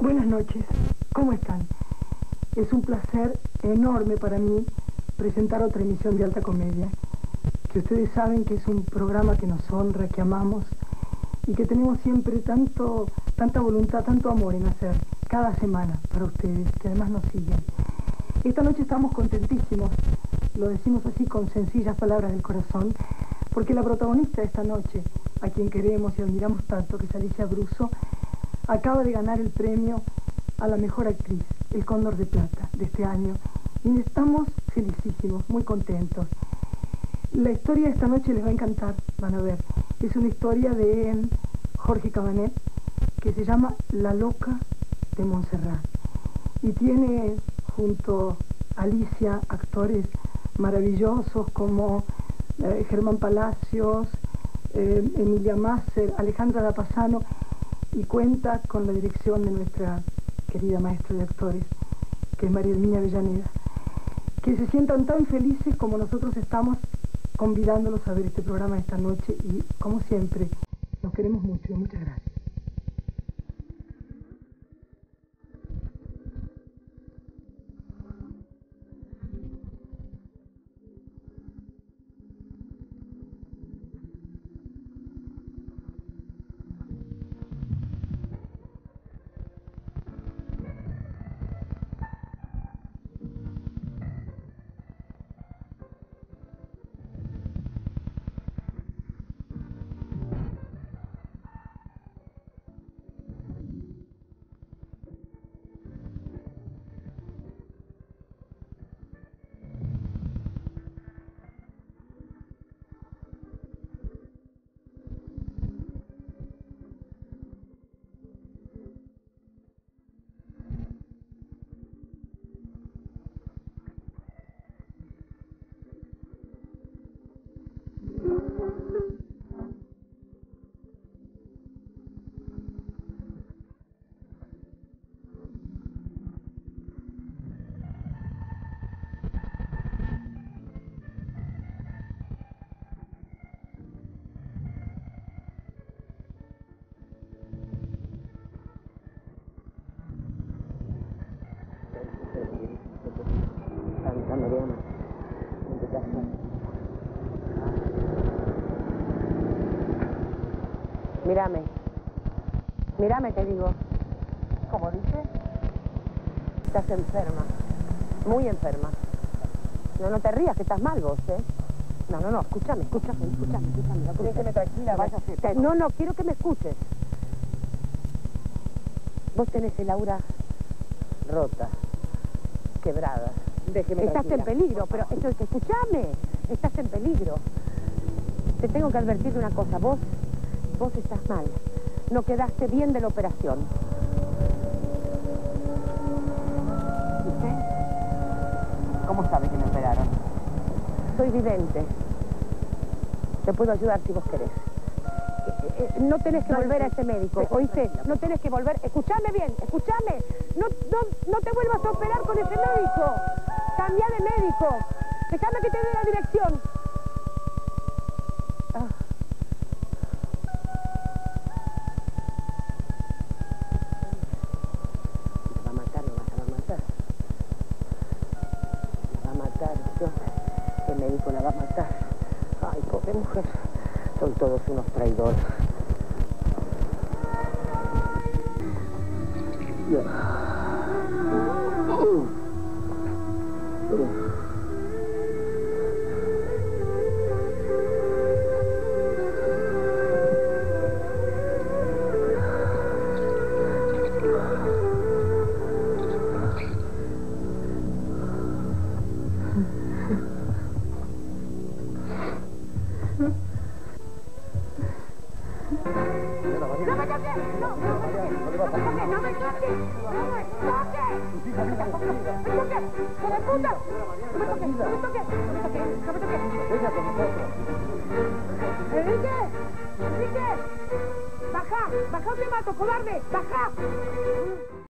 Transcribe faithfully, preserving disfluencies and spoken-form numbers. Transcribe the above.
Buenas noches, ¿cómo están? Es un placer enorme para mí presentar otra emisión de Alta Comedia, que ustedes saben que es un programa que nos honra, que amamos y que tenemos siempre tanto, tanta voluntad, tanto amor en hacer cada semana para ustedes, que además nos siguen. Esta noche estamos contentísimos, lo decimos así con sencillas palabras del corazón, porque la protagonista de esta noche, a quien queremos y admiramos tanto, que es Alicia Bruso, acaba de ganar el premio a la mejor actriz, el Cóndor de Plata, de este año. Y estamos felicísimos, muy contentos. La historia de esta noche les va a encantar, van a ver. Es una historia de Jorge Cabanet, que se llama La Loca de Montserrat. Y tiene junto a Alicia actores maravillosos como eh, Germán Palacios, eh, Emilia Masser, Alejandra Dapasano, y cuenta con la dirección de nuestra querida maestra de actores, que es María Herminia Avellaneda. Que se sientan tan felices como nosotros estamos convidándolos a ver este programa esta noche y, como siempre, los queremos mucho y muchas gracias. Mírame, mírame, te digo. ¿Cómo dice? Estás enferma, muy enferma. No, no te rías, que estás mal vos, ¿eh? No, no, no, escúchame, escúchame, escúchame, escúchame. escúchame. Déjeme tranquila, vaya a hacer. No, no, quiero que me escuches. Vos tenés el aura rota, quebrada. Déjeme Estás tranquila. en peligro, pero esto es que escuchame, estás en peligro. Te tengo que advertir de una cosa, vos, vos estás mal. No quedaste bien de la operación. ¿Y usted? ¿Cómo sabe que me operaron? Soy vidente. Te puedo ayudar si vos querés. Eh, eh, no tenés que volver a ese médico, ¿oíste? No tenés que volver. Escuchame bien, escuchame. No, no, no te vuelvas a operar con ese médico. Cambia de médico. Déjame que te dé la dirección. Ah. La va a matar, no la va a matar. La va a matar, yo. El médico la va a matar. Ay, pobre mujer. Son todos unos traidores. ¡Enrique! ¡Enrique! ¡Baja! ¡Baja o te mato, cobarde! ¡Baja!